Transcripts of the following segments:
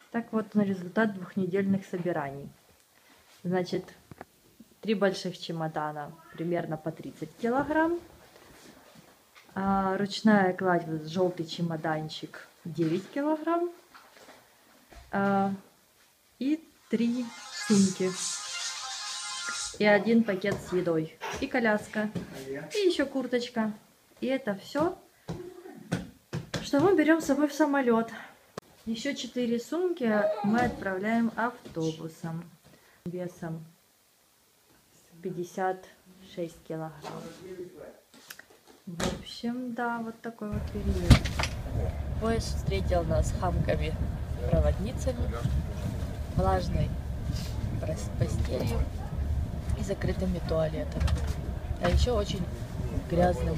Так вот он результат двухнедельных собираний. Значит, 3 больших чемодана, примерно по 30 килограмм. Ручная кладь, вот желтый чемоданчик, 9 килограмм. И 3 сумки. И 1 пакет с едой. И коляска. И еще курточка. И это все, что мы берем с собой в самолет. Еще 4 сумки мы отправляем автобусом весом 56 килограмм. В общем, да, вот такой вот период. Поезд встретил нас хамками-проводницами, влажной постелью и закрытыми туалетами. А еще очень грязным.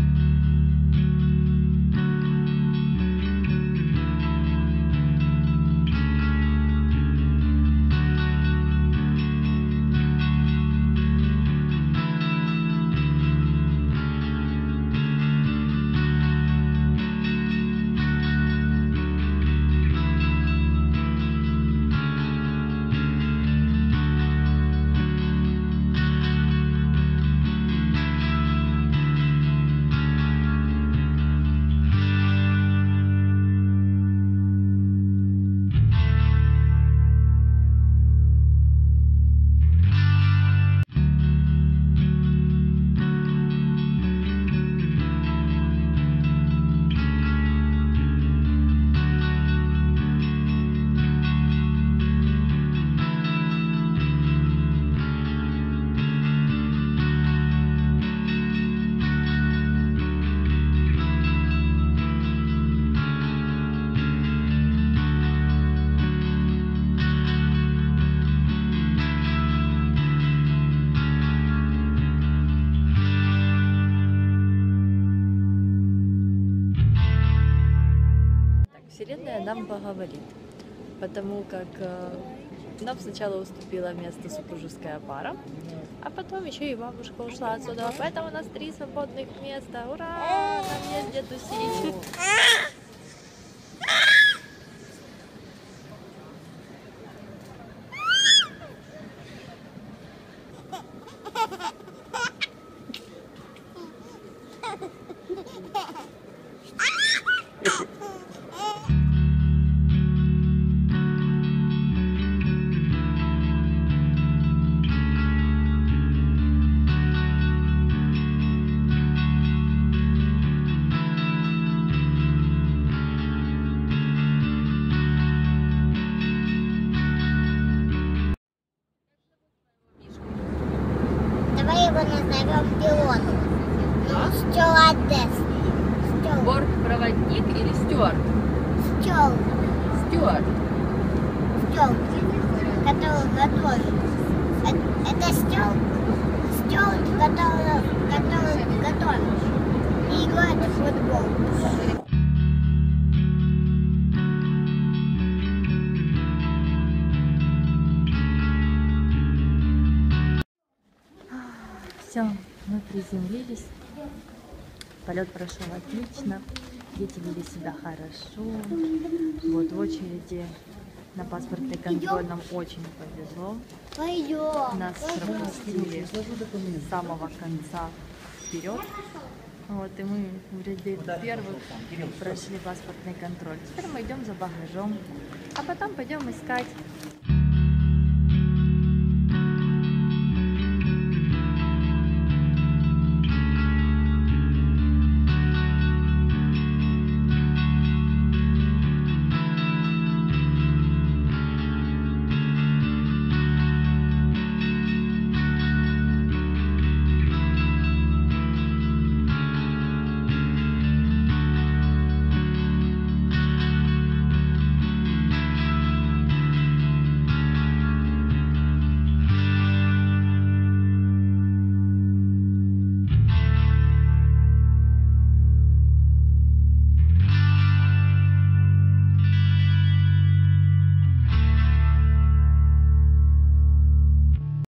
Вселенная нам поговорит, потому как нам сначала уступила место супружеская пара, а потом еще и бабушка ушла отсюда, поэтому у нас 3 свободных места. Ура! Нам есть где тусить. Давай его назовем пилотом. Ну, стюардесс. Бортпроводник или стюард? Стюард. Стюард. Стюард, который готовит. Это стюард, который готовит и играет в футбол. Все, мы приземлились. Полет прошел отлично. Дети вели себя хорошо. Вот в очереди на паспортный контроль нам очень повезло. Пойдем. Нас пропустили с самого конца вперед. Вот, и мы в ряде первых прошли паспортный контроль. Теперь мы идем за багажом, а потом пойдем искать